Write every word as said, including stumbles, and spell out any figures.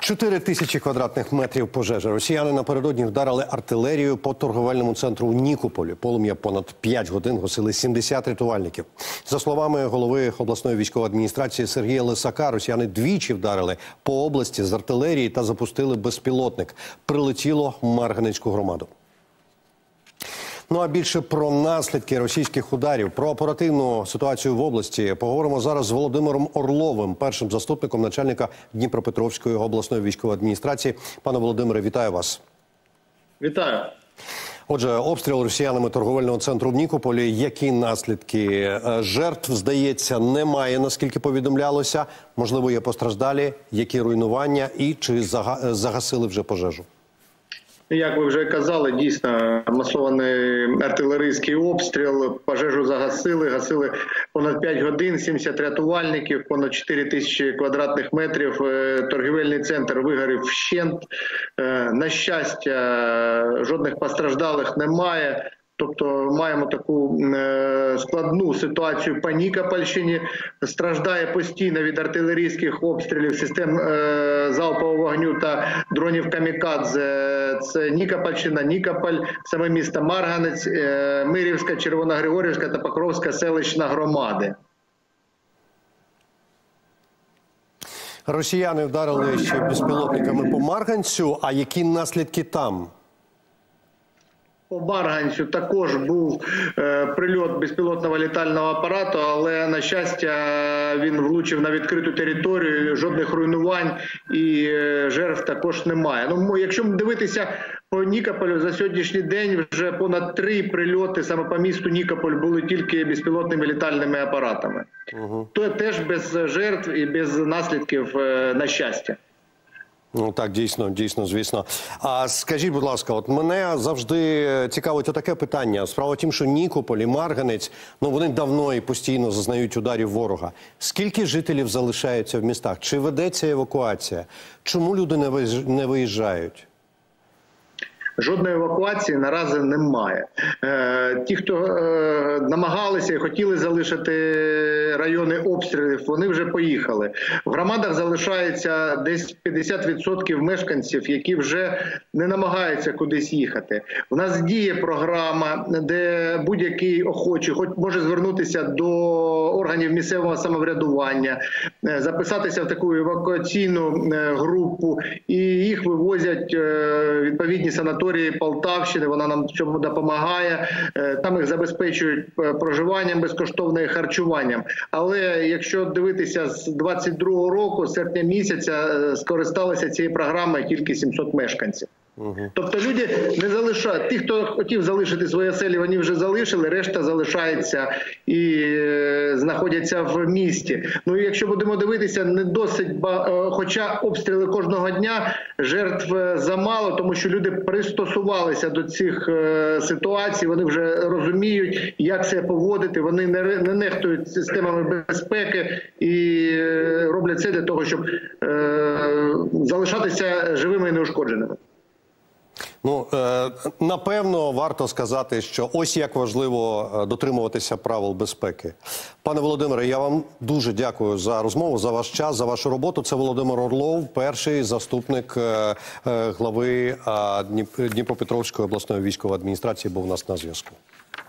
Чотири тисячі квадратних метрів пожежі. Росіяни напередодні вдарили артилерію по торговельному центру у Нікополі. Полум'я понад п'ять годин гасили сімдесят рятувальників. За словами голови обласної військової адміністрації Сергія Лисака, росіяни двічі вдарили по області з артилерії та запустили безпілотник. Прилетіло в Марганецьку громаду. Ну а більше про наслідки російських ударів, про оперативну ситуацію в області поговоримо зараз з Володимиром Орловим, першим заступником начальника Дніпропетровської обласної військової адміністрації. Пане Володимире, вітаю вас. Вітаю. Отже, обстріл росіянами торговельного центру в Нікополі. Які наслідки? Жертв, здається, немає, наскільки повідомлялося. Можливо, є постраждалі, які руйнування і чи загасили вже пожежу? Як ви вже казали, дійсно масований артилерійський обстріл, пожежу загасили, гасили понад п'ять годин, сімдесят рятувальників, понад чотири тисячі квадратних метрів, торгівельний центр вигорів вщент. На щастя, жодних постраждалих немає. Тобто маємо таку е, складну ситуацію по Нікопольщині. Страждає постійно від артилерійських обстрілів, систем е, залпового вогню та дронів камікадзе. Це Нікопольщина, Нікополь, саме місто Марганець, е, Мирівська, Червоногригорівська та Покровська селищна громади. Росіяни вдарили ще безпілотниками по Марганцю. А які наслідки там? По Марганцю також був е, прильот безпілотного літального апарату, але, на щастя, він влучив на відкриту територію, жодних руйнувань і е, жертв також немає. Ну, якщо дивитися по Нікополю, за сьогоднішній день вже понад три прильоти саме по місту Нікополь були тільки безпілотними літальними апаратами. Угу. То теж без жертв і без наслідків, е, на щастя. Ну так, дійсно, дійсно, звісно. А скажіть, будь ласка, от мене завжди цікавить таке питання. Справа в тім, що Нікополь і Марганець, ну вони давно і постійно зазнають ударів ворога. Скільки жителів залишаються в містах? Чи ведеться евакуація? Чому люди не виїжджають? Жодної евакуації наразі немає. Е, ті, хто е, намагалися і хотіли залишити райони обстрілів, вони вже поїхали. В громадах залишається десь п'ятдесят відсотків мешканців, які вже не намагаються кудись їхати. У нас діє програма, де будь-який охочий хоч може звернутися до органів місцевого самоврядування, е, записатися в таку евакуаційну е, групу, і їх вивозять е, відповідні санаторії Полтавщини, вона нам в цьому допомагає. Там їх забезпечують проживанням безкоштовним і харчуванням. Але якщо дивитися з двадцять другого року, з серпня місяця, скористалися цією програмою тільки сімсот мешканців. Угу. Тобто люди не залишають. Ті, хто хотів залишити свої оселі, вони вже залишили, решта залишається і е, знаходяться в місті. Ну і якщо будемо дивитися, не досить, ба... хоча обстріли кожного дня, жертв замало, тому що люди пристосувалися до цих е, ситуацій, вони вже розуміють, як себе поводити, вони не, не нехтують системами безпеки і е, роблять це для того, щоб е, залишатися живими і неушкодженими. Ну, е, напевно, варто сказати, що ось як важливо дотримуватися правил безпеки. Пане Володимире, я вам дуже дякую за розмову, за ваш час, за вашу роботу. Це Володимир Орлов, перший заступник е, е, глави е, Дніпропетровської обласної військової адміністрації, був у нас на зв'язку.